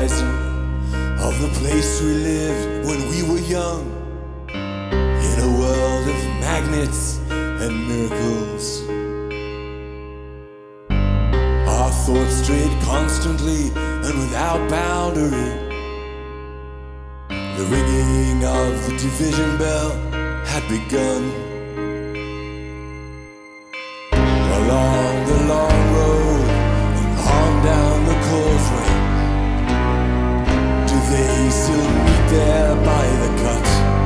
horizon of the place we lived when we were young, in a world of magnets and miracles. Our thoughts strayed constantly and without boundary. The ringing of the division bell had begun. Along the long road and on down the causeway, do they still meet there by the cut?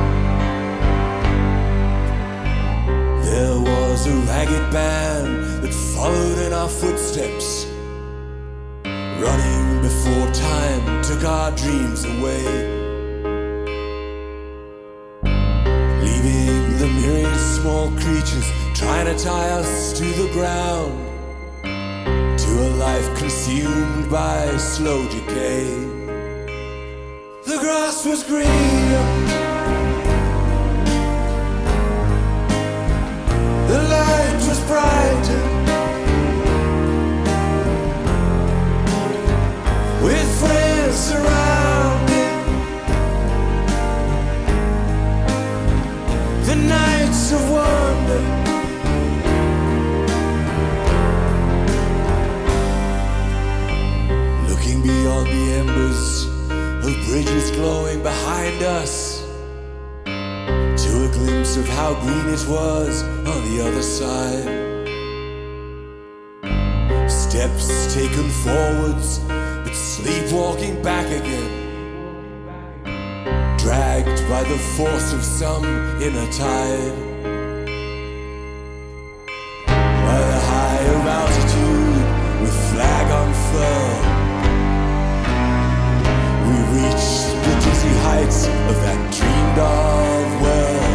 There was a ragged band that followed in our footsteps, running before time took our dreams away, leaving the myriad small creatures trying to tie us to the ground, to a life consumed by slow decay. The grass was greener, the light was brighter, with friends surrounding. The nights of wonder, looking beyond the embers of bridges glowing behind us, to a glimpse of how green it was on the other side. Steps taken forwards, but sleepwalking back again, dragged by the force of some inner tide. At a higher altitude, with flag unfurled, we reached the dizzy heights of that dreamed of world.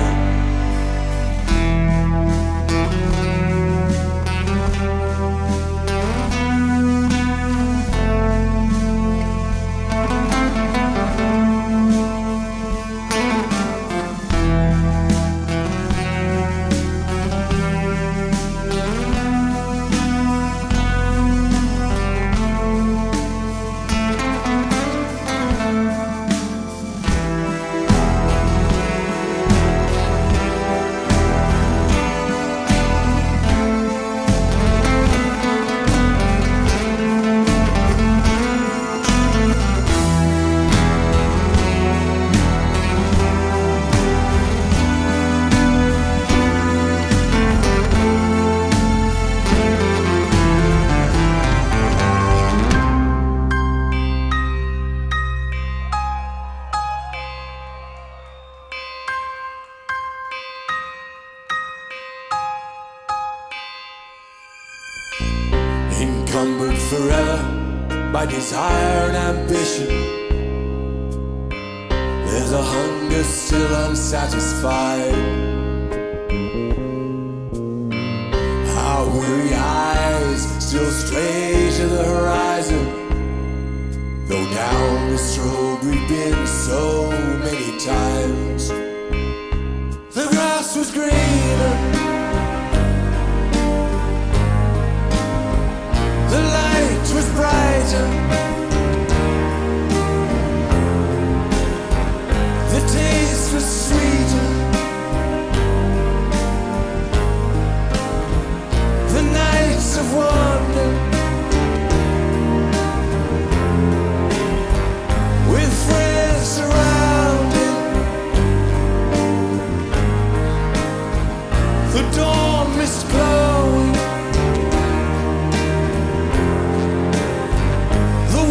Encumbered forever by desire and ambition, there's a hunger still unsatisfied. Our weary eyes still stray to the horizon, though down this road we've been so many times. The grass was greener, the light was brighter, the taste was sweeter, the nights of wonder, with friends surrounding. The dawn mist glowing, the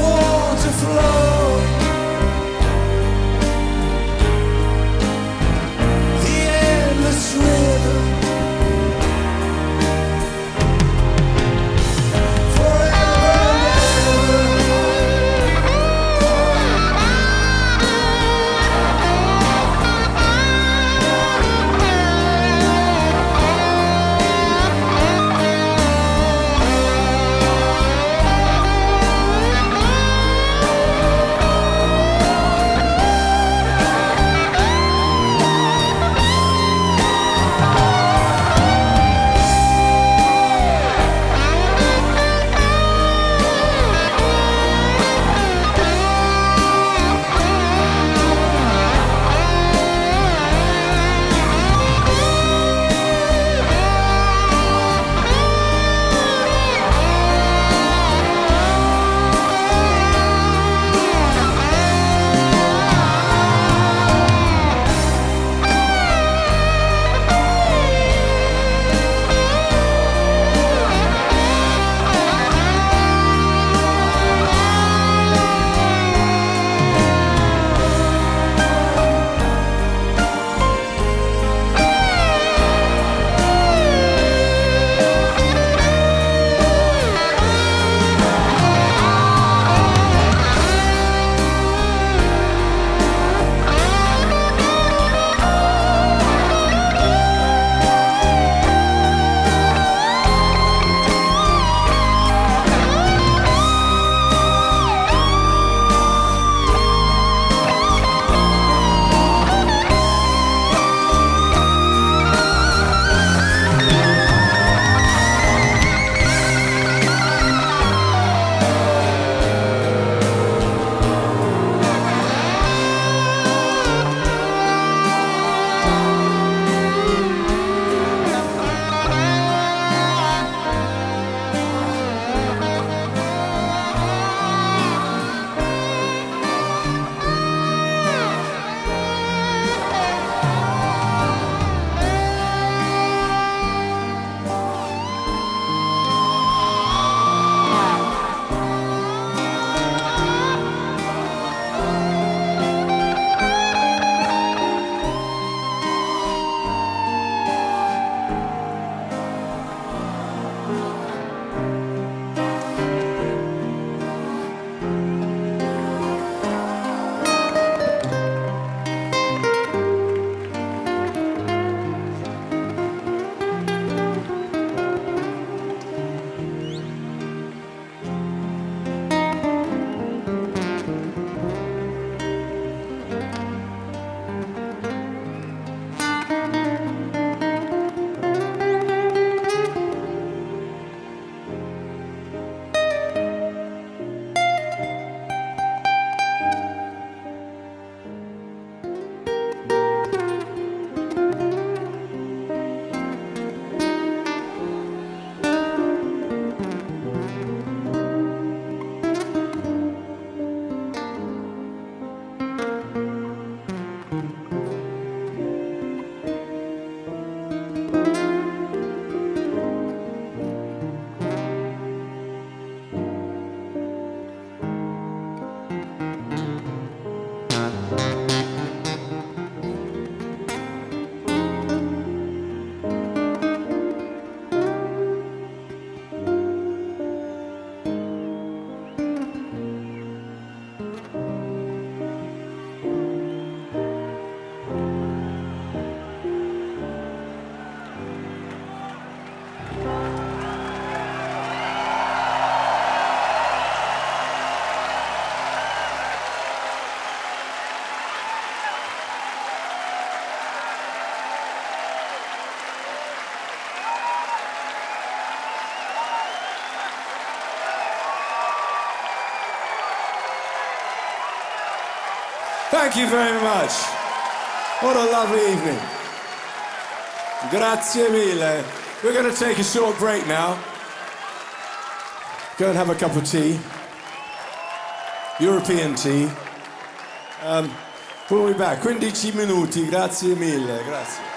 Thank you very much. What a lovely evening. Grazie mille. We're going to take a short break now. Go and have a cup of tea. European tea. We'll be back. 15 minuti. Grazie mille. Grazie.